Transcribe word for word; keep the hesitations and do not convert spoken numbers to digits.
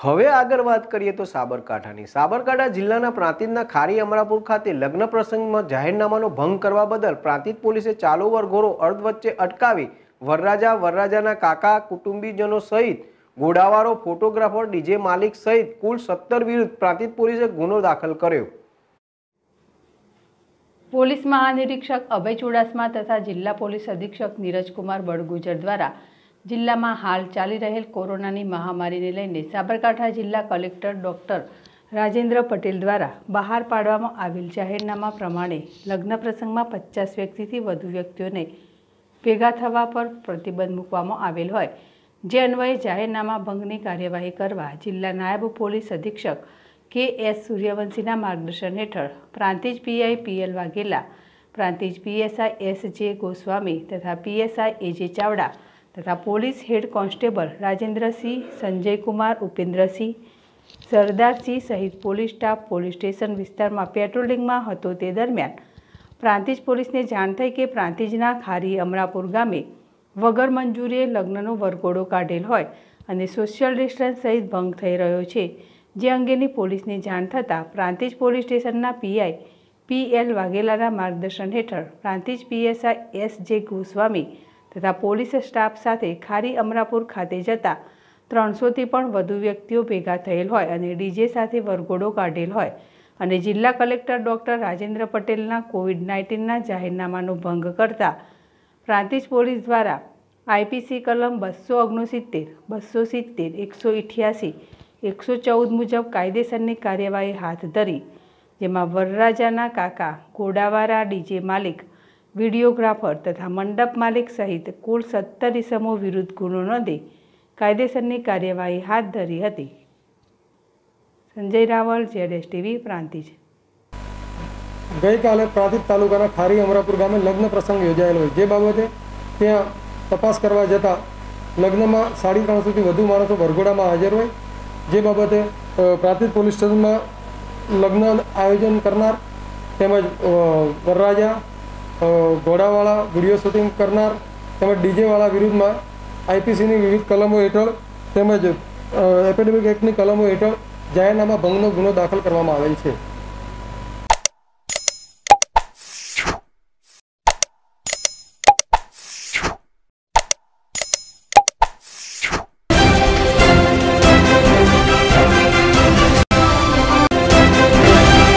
હવે આગળ વાત કરીએ તો સાબરકાંઠાની સાબરકાંઠા જિલ્લાના પ્રાંતિજના ખારી અમરાપુર ખાતે લગ્ન પ્રસંગમાં જાહેરનામાનો ભંગ કરવા બદલ પ્રાંતિજ પોલીસે ચાલુ વરઘોડો અર્ધવચ્ચે અટકાવી વરરાજા વરરાજાના કાકા કુટુંબીજનો સહિત ઘોડાવાળો ફોટોગ્રાફર ડીજે માલિક સહિત કુલ સત્તર વિરુદ્ધ પ્રાંતિજ પોલીસે ગુનો દાખલ કર્યો। પોલીસ મહાનિરીક્ષક અભય ચુડાસમા તથા જિલ્લા પોલીસ અધિક્ષક નીરજકુમાર બળગુજર દ્વારા જિલ્લામાં હાલ ચાલી રહેલ કોરોનાની મહામારીને લઈને સાબરકાંઠા જિલ્લા કલેક્ટર ડોક્ટર રાજેન્દ્ર પટેલ દ્વારા બહાર પાડવામાં આવેલ જાહેરનામા પ્રમાણે લગ્ન પ્રસંગમાં પચાસ વ્યક્તિથી વધુ વ્યક્તિઓને ભેગા થવા પર પ્રતિબંધ મૂકવામાં આવેલ હોય, જે અન્વયે જાહેરનામા ભંગની કાર્યવાહી કરવા જિલ્લા નાયબ પોલીસ અધિક્ષક કે એસ સૂર્યવંશીના માર્ગદર્શન હેઠળ Prantij PI PL Vaghela, Prantij PSI S J Goswami તથા પીએસઆઈ એ જે ચાવડા તથા police head constable Rajendrasinh, Sanjaykumar, Upendrasinh, Sardarsinh સહિત પોલીસ સ્ટાફ પોલીસ સ્ટેશન વિસ્તારમાં પેટ્રોલિંગમાં હતો। તે દરમિયાન પ્રાંતિજ પોલીસને જાણ થઈ કે પ્રાંતિજના ખારી અમરાપુર ગામે વગર મંજૂરીએ લગ્નનો વરઘોડો કાઢેલ હોય અને સોશિયલ ડિસ્ટન્સ સહિત ભંગ થઈ રહ્યો છે, જે અંગેની પોલીસને જાણ થતાં પ્રાંતિજ પોલીસ સ્ટેશનના પીઆઈ પીએલ વાઘેલાના માર્ગદર્શન હેઠળ Prantij PSI S J Goswami તથા પોલીસ સ્ટાફ સાથે ખારી અમરાપુર ખાતે જતા ત્રણસોથી પણ વધુ વ્યક્તિઓ ભેગા થયેલ હોય અને ડીજે સાથે વરઘોડો કાઢેલ હોય અને જિલ્લા કલેક્ટર ડોક્ટર રાજેન્દ્ર પટેલના કોવિડ નાઇન્ટીનના જાહેરનામાનો ભંગ કરતા પ્રાંતિજ પોલીસ દ્વારા આઈપીસી કલમ બસો ઓગણસિત્તેર, બસો સિત્તેર, એકસો અઠ્યાસી, એકસો ચૌદ મુજબ કાયદેસરની કાર્યવાહી હાથ ધરી, જેમાં વરરાજાના કાકા, ઘોડાવાળા, ડીજે માલિક, વિડીયોગ્રાફર તથા મંડપ માલિક સહિત કુલ સત્તર ઇસમો વિરુદ્ધ ગુનો નોંધી કાયદેસરની કાર્યવાહી હાથ ધરી હતી। સંજય રાવલ, ઝેડએસટીવી, પ્રાંતિજ। ગઈકાલે પ્રાંતિજ તાલુકાના ખારી અમરાપુર ગામે લગ્ન પ્રસંગ યોજાયેલો હોય, જે બાબતે ત્યાં તપાસ કરવા જતાં લગ્નમાં સાડી ત્રણસોથી વધુ માણસો વરઘોડામાં હાજર હોય, જે બાબતે પ્રાંતિજ પોલીસ સ્ટેશનમાં લગ્ન આયોજન કરનાર તેમજ વરરાજા, ઘોડાવાળા, વિડીયો શૂટિંગ કરનાર તેમજ ડીજેવાળા વિરુદ્ધમાં આઈપીસીની વિવિધ કલમો હેઠળ તેમજ એપિડેમિક એક્ટની કલમો હેઠળ જાહેરનામા ભંગનો ગુનો દાખલ કરવામાં આવેલ છે।